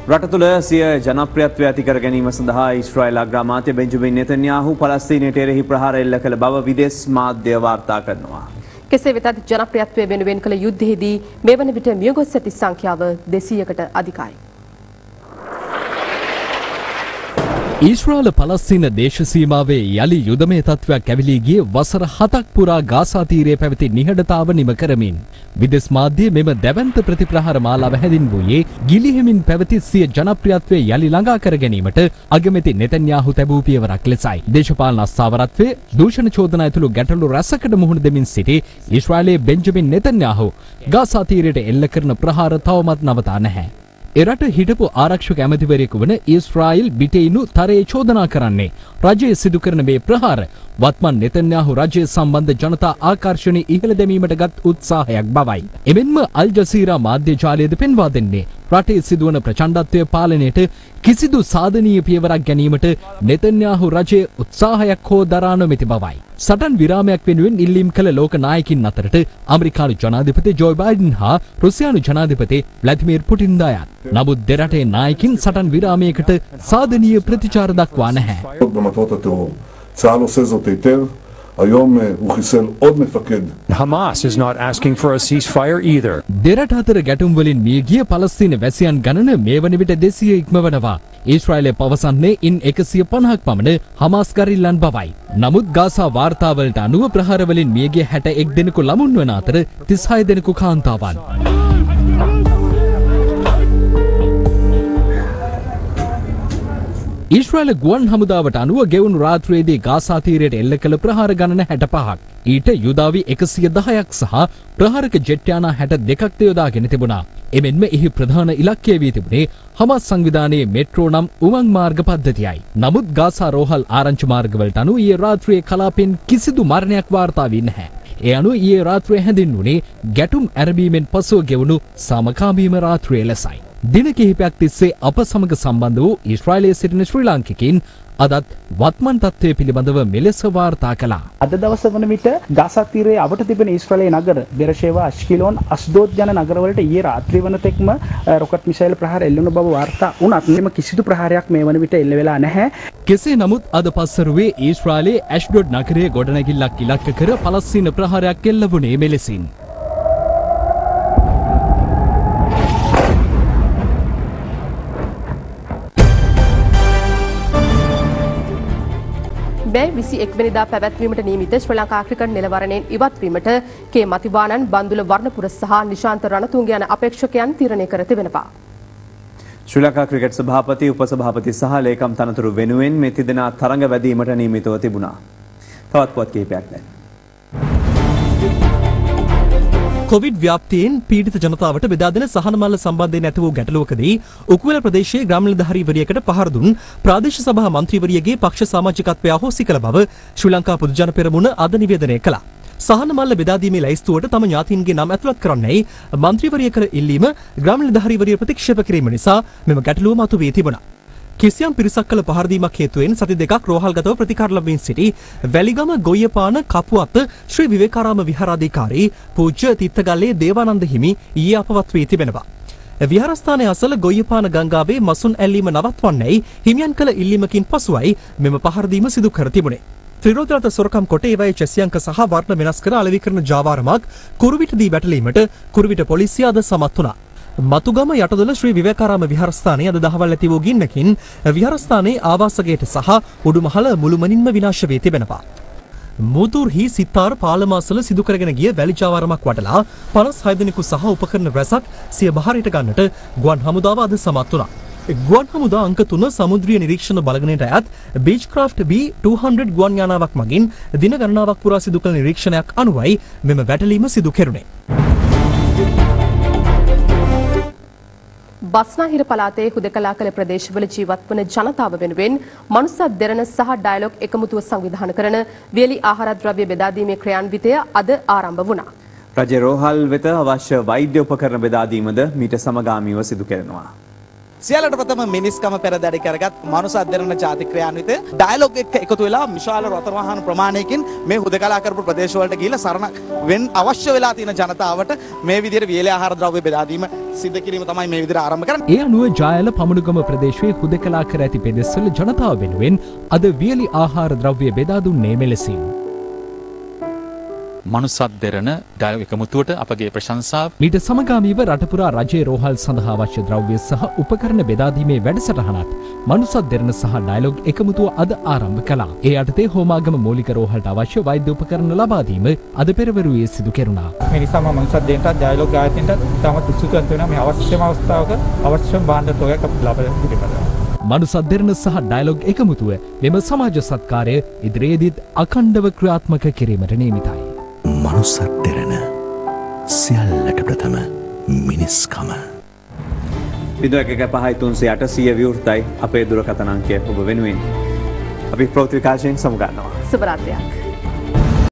රට තුළ සිය ජනප්‍රියත්වය ඇති කර ගැනීම සඳහා ඊශ්‍රායල් අග්‍රාමාත්‍ය බෙන්ජමින් නෙතන්යාහු පලස්තීනයට එරෙහි ප්‍රහාර එල්ල කළ බව විදේශ මාධ්‍ය වාර්තා කරනවා. කෙසේ වෙතත් ජනප්‍රියත්වය වෙනුවෙන් කළ යුද්ධයේදී මේ වන විට මියගොස් ඇති සංඛ්‍යාව 200කට අධිකයි. ඊශ්‍රායල පලස්තීන දේශ සීමාවේ යලි යුදමය තත්ත්වයක් ඇවිලී ගිය වසර 7ක් පුරා ගාසා තීරයේ පැවති නිහඬතාව නිම කරමින් විදේශ මාධ්‍ය මෙම දැවැන්ත ප්‍රතිප්‍රහාර මාලාව හැඳින්වුවේ ගිලිහෙමින් පැවති සිය ජනප්‍රියත්වය යලි ළඟා කර ගැනීමට අගමැති නෙතන්යාහු තැබූ පියවරක් ලෙසයි. දේශපාලන අස්ථාවරත්වයේ දූෂණ චෝදනා ඇතුළු ගැටලු රැසකට මුහුණ දෙමින් සිටි ඊශ්‍රායලයේ බෙන්ජමින් නෙතන්යාහු ගාසා තීරයට එල්ල කරන ප්‍රහාර තවමත් නවතා නැහැ. එරට හිටපු ආරක්ෂක ඇමතිවරයෙකු වන ඊශ්‍රායිල් බිටෙයිනු තරයේ චෝදනා කරන්නේ රජයේ සිදු කරන මේ ප්‍රහාර වත්මන් නෙතන්යාහු රජය සම්බන්ධ ජනතා ආකර්ෂණය ඉහළ දැමීමට ගත් උත්සාහයක් බවයි. එමෙන්ම අල් ජසීරා මාධ්‍ය ජාලයද පෙන්වා දෙන්නේ රටේ සිදුවන ප්‍රචණ්ඩත්වය පාලනයට කිසිදු සාධනීය පියවරක් ගැනීමට නෙතන්යාහු රජය උත්සාහයක් හෝ දරා නොමැති බවයි. සටන් විරාමයක් වෙනුවෙන් ඉල්ලීම් කළ ලෝක නායකින් අතරට ඇමරිකානු ජනාධිපති ජෝයි බයිඩන් හා රුසියානු ජනාධිපති ව්ලාදිමිර් පුටින් දායත්. නමුත් දෙරටේ නායකින් සටන් විරාමයකට සාධනීය ප්‍රතිචාර දක්වා නැහැ. צה"ל עושה זאת היטב. היום הוא חיסל עוד מפקד. Hamas is not asking for a ceasefire either. දෙරට අතර ගැටුම් වලින් මිය ගිය පලස්තීන වැසියන් ගණන මේ වන විට 200 ඉක්මවනවා. ඊශ්‍රායලය පවසන්නේ ඉන් 150ක් පමණ හමාස් ගරිල්ලන් බවයි. නමුත් ගාසා වාර්තාවලට අනුව ප්‍රහාර වලින් මිය ගිය 61 දෙනෙකු ළමුන් වන අතර 36 දෙනෙකු කාන්තාවන්. ඊශ්‍රායල ගුවන් හමුදාවට අනුව ගෙවුණු රාත්‍රියේදී ගාසා තීරයට එල්ල කළ ප්‍රහාර ගණන 65ක්. ඊට යුදාවි 110ක් සහ ප්‍රහාරක ජෙට් යානා 62ක් යොදාගෙන තිබුණා. එමෙන්ම එහි ප්‍රධාන ඉලක්කය වී තිබුණේ හමාස් සංවිධානයේ මෙට්‍රෝ නම් උමං මාර්ග පද්ධතියයි. නමුත් ගාසා රෝහල් ආරංචි මාර්ගවලට අනුව ඊයේ රාත්‍රියේ කලාපෙන් කිසිදු මරණයක් වාර්තා වී නැහැ. ඒ අනුව ඊයේ රාත්‍රියේ හැඳින්වුණේ ගැටුම් ඇරඹීමෙන් පසුව ගෙවුණු සමකාමීම රාත්‍රිය ලෙසයි. දින කිහිපයක් තිස්සේ අප සමග සම්බන්ධ වූ ඊශ්‍රායලයේ සිටින ශ්‍රී ලාංකිකයින් අදත් වත්මන් තත්ත්වය පිළිබඳව මෙලෙස වාර්තා කළා. අද දවස වන විට ගාසා තීරයේ අවට තිබෙන ඊශ්‍රායලයේ නගර බෙරෂේවා, අෂ්කිලෝන්, අස්දෝද් යන නගරවලට ඊයේ රාත්‍රිය වනතෙක්ම රොකට් මිසයිල් ප්‍රහාර එල්ලුණු බව වාර්තා වුණත් මෙම කිසිදු ප්‍රහාරයක් මේ වන විට එල්ල වෙලා නැහැ. කෙසේ නමුත් අද පස්වරුවේ ඊශ්‍රායලයේ ඇෂ්ඩොඩ් නගරයේ ගොඩනැගිල්ලක් ඉලක්ක කර පලස්තීන ප්‍රහාරයක් එල්ල වුණේ මෙලෙසින්. මේ 21 වෙනිදා පැවැත්වීමට නියමිත ශ්‍රී ලංකා ක්‍රිකට් නිලවරණයෙන් ඉවත් වීමට කේ මතිවානන්, බන්දුල වර්ණපුර සහ නිශාන්ත රණතුංග යන අපේක්ෂකයන් තීරණය කර තිබෙනවා. ශ්‍රී ලංකා ක්‍රිකට් සභාපති, උපසභාපති සහ ලේකම් තනතුරු වෙනුවෙන් මේ තිදෙනා තරඟ වැදීමට නියමිතව තිබුණා. තවත් පුවත් කිහිපයක් දැන්. කොවිඩ් ව්‍යාප්තියෙන් පීඩිත ජනතාවට බෙදා දෙන සහන මල්ල සම්බන්ධයෙන් ඇති වූ ගැටලුවකදී උකුවල ප්‍රදේශයේ ග්‍රාම නිලධාරීවරියකට පහර දුන් ප්‍රාදේශීය සභා මන්ත්‍රීවරියගේ පක්ෂ සමාජිකත්වය අහෝසි කළ බව ශ්‍රී ලංකා පොදු ජන පෙරමුණ අද නිවේදනය කළා. සහන මල්ල බෙදා දීමේ ලැයිස්තුවට තම ඥාතීන්ගේ නම් ඇතුළත් කරන්නයි මන්ත්‍රීවරිය කළ ඉල්ලීම ග්‍රාම නිලධාරීවරිය ප්‍රතික්ෂේප කිරීම නිසා මෙම ගැටලුව මතුවී තිබුණා. කිසියම් පිරිසක් කළ පහර දීමක් හේතුවෙන් සති දෙකක් රෝහල්ගතව ප්‍රතිකාර ලැබමින් සිටි වැලිගම ගොයියපාන කපුවත්ත ශ්‍රී විවේකාරාම විහාරාධිකාරී පූජ්‍ය තිත්තගල්ලේ දේවානන්ද හිමි ඊයේ අපවත් වී තිබෙනවා. විහාරස්ථානයේ අසල ගොයියපාන ගංගාවේ මසුන් ඇල්ලීම නවත්වන්නයි හිමියන් කළ ඉල්ලීමකින් පසුවයි මෙම පහර දීම සිදු කර තිබුණේ. ත්‍රිරෝදරත සොරකම් කොට ඒවයේ චැසියංක සහ වර්ණ වෙනස් කර අලෙවි කරන ජාවාරමක් කුරුවිටදී වැටලීමට කුරුවිට පොලිසිය අද සමත් වුණා. මතුගම යටදොල ශ්‍රී විවේකාරාම විහාරස්ථානයේ අද දහවල් ඇති වූ ගින්නකින් විහාරස්ථානයේ ආවාස ගේට සහ උඩුමහල මුළුමනින්ම විනාශ වී තිබෙනවා. මුදුර්හි සිතාර පාලමාසල සිදු කරගෙන ගිය වැලි ජාවාරමක් වටලා 56 දෙනෙකු සහ උපකරණ රැසක් සිය බහරයට ගන්නට ගුවන් හමුදාව අද සමත් වුණා. ගුවන් හමුදා අංක 3 සමුද්‍රීය නිරීක්ෂණ බලගණයට අයත් බීච්ක්‍රාෆ්ට් B200 ගුවන් යානාවක් මගින් දින ගණනාවක් පුරා සිදු කළ නිරීක්ෂණයක් අනුවයි මෙම වැටලීම සිදු කෙරුණේ. බස්නාහිර පළාතේ හුදකලා කළ ප්‍රදේශවල ජීවත් වන ජනතාව වෙනුවෙන් මනුස්ස දෙරණ සහ ඩයලොග් එකමුතුව සංවිධානය කරන වියලි ආහාර ද්‍රව්‍ය බෙදා දීමේ ක්‍රියාන්විතය අද ආරම්භ වුණා. රජයේ රෝහල් වෙත අවශ්‍ය වෛද්‍ය උපකරණ බෙදා දීමද මීට සමගාමීව සිදු කරනවා. සියල්ලට ප්‍රථම මිනිස්කම පෙරදැඩි කරගත් මනුස්ස අධ්‍යයන ජාතික ක්‍රියාන්විතය ඩයලොග් එක එකතු වෙලා විශාල රථ වාහන ප්‍රමාණයකින් මේ හුදකලා කරපු ප්‍රදේශවලට ගිහිල්ලා සරණ වෙන්න අවශ්‍ය වෙලා තියෙන ජනතාවට මේ විදිහට වියලි ආහාර ද්‍රව්‍ය බෙදා දීම සිද්ධ කිරීම තමයි මේ විදිහට ආරම්භ කරන්නේ. ඒ අනුව ජායල පමණුගම ප්‍රදේශයේ හුදකලා කර ඇති පෙදෙස්වල ජනතාව වෙනුවෙන් අද වියලි ආහාර ද්‍රව්‍ය බෙදා දුන්නේ මෙලෙසින්. මනුස්සත් දෙරණ ඩයලොග් එකමුතුවට අපගේ ප්‍රශංසාව. මීට සමගාමීව රටපුරා රජයේ රෝහල් සඳහා අවශ්‍ය ද්‍රව්‍ය සහ උපකරණ බෙදාදීමේ වැඩසටහනත් මනුස්සත් දෙරණ සහ ඩයලොග් එකමුතුව අද ආරම්භ කළා. ඒ යටතේ හෝමාගම මූලික රෝහලට අවශ්‍ය වෛද්‍ය උපකරණ ලබා දීම අද පෙරවරුවේ සිදු කෙරුණා. මේ නිසාම මනුස්සත් දෙරණට ඩයලොග් ආයතනයට තාමත් උත්සුකත්ව වෙනවා මේ අවශ්‍යම අවස්ථාවක අවශ්‍යම භාණ්ඩ තොගයක් අපිට ලබා දෙන්න. මනුස්සත් දෙරණ සහ ඩයලොග් එකමුතුව මෙම සමාජ සත්කාරය ඉදිරියේදීත් අඛණ්ඩව ක්‍රියාත්මක කිරීමට නියමිතයි. මනුස්සත් දෙරණ සියල්ලට ප්‍රථම මිනිස්කම. 015308 සිය විවෘතයි අපේ දුරකථන අංකය ඔබ වෙනුවෙන්. අපි ප්‍රවෘත්ති විකාශයෙන් සමුගන්නවා. සුබ රාත්‍රියක්.